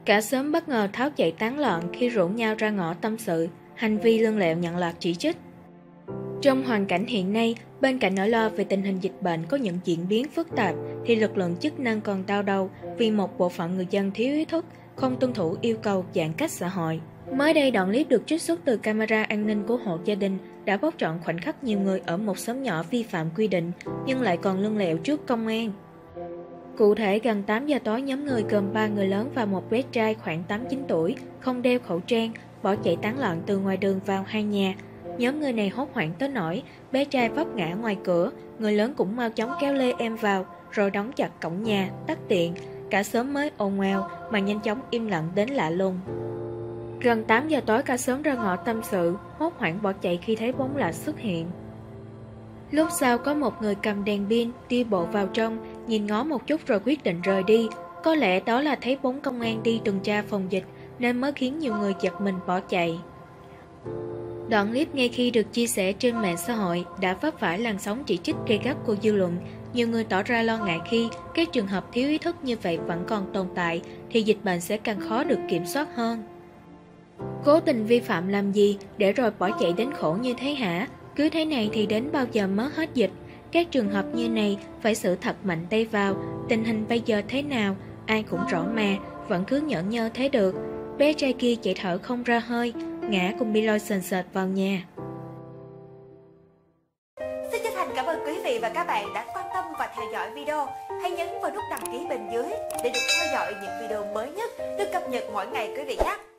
Cả xóm bất ngờ tháo chạy tán loạn khi rủ nhau ra ngõ tâm sự, hành vi lươn lẹo nhận loạt chỉ trích. Trong hoàn cảnh hiện nay, bên cạnh nỗi lo về tình hình dịch bệnh có những diễn biến phức tạp, thì lực lượng chức năng còn đau đầu vì một bộ phận người dân thiếu ý thức, không tuân thủ yêu cầu giãn cách xã hội. Mới đây, đoạn clip được trích xuất từ camera an ninh của hộ gia đình đã bóc trọn khoảnh khắc nhiều người ở một xóm nhỏ vi phạm quy định nhưng lại còn lươn lẹo trước công an. Cụ thể, gần 8 giờ tối, nhóm người gồm 3 người lớn và một bé trai khoảng 8-9 tuổi không đeo khẩu trang, bỏ chạy tán loạn từ ngoài đường vào hai nhà. Nhóm người này hốt hoảng tới nỗi bé trai vấp ngã ngoài cửa, người lớn cũng mau chóng kéo lê em vào rồi đóng chặt cổng nhà, tắt điện. Cả xóm mới ồn ào mà nhanh chóng im lặng đến lạ lùng. Gần 8 giờ tối, cả xóm ra ngõ tâm sự, hốt hoảng bỏ chạy khi thấy bóng lạ xuất hiện. Lúc sau có một người cầm đèn pin đi bộ vào trong, nhìn ngó một chút rồi quyết định rời đi. Có lẽ đó là thấy bóng công an đi tuần tra phòng dịch nên mới khiến nhiều người giật mình bỏ chạy. Đoạn clip ngay khi được chia sẻ trên mạng xã hội đã vấp phải làn sóng chỉ trích gay gắt của dư luận. Nhiều người tỏ ra lo ngại khi các trường hợp thiếu ý thức như vậy vẫn còn tồn tại thì dịch bệnh sẽ càng khó được kiểm soát hơn. Cố tình vi phạm làm gì để rồi bỏ chạy đến khổ như thế hả? Cứ thế này thì đến bao giờ mới hết dịch? Các trường hợp như này phải xử thật mạnh tay vào. Tình hình bây giờ thế nào ai cũng rõ mà, vẫn cứ nhởn nhơ thế được. Bé trai kia chạy thở không ra hơi, ngã cùng bị lôi sền sệt vào nhà. Xin chân thành cảm ơn quý vị và các bạn đã quan tâm và theo dõi video. Hãy nhấn vào nút đăng ký bên dưới để được theo dõi những video mới nhất được cập nhật mỗi ngày quý vị nhé.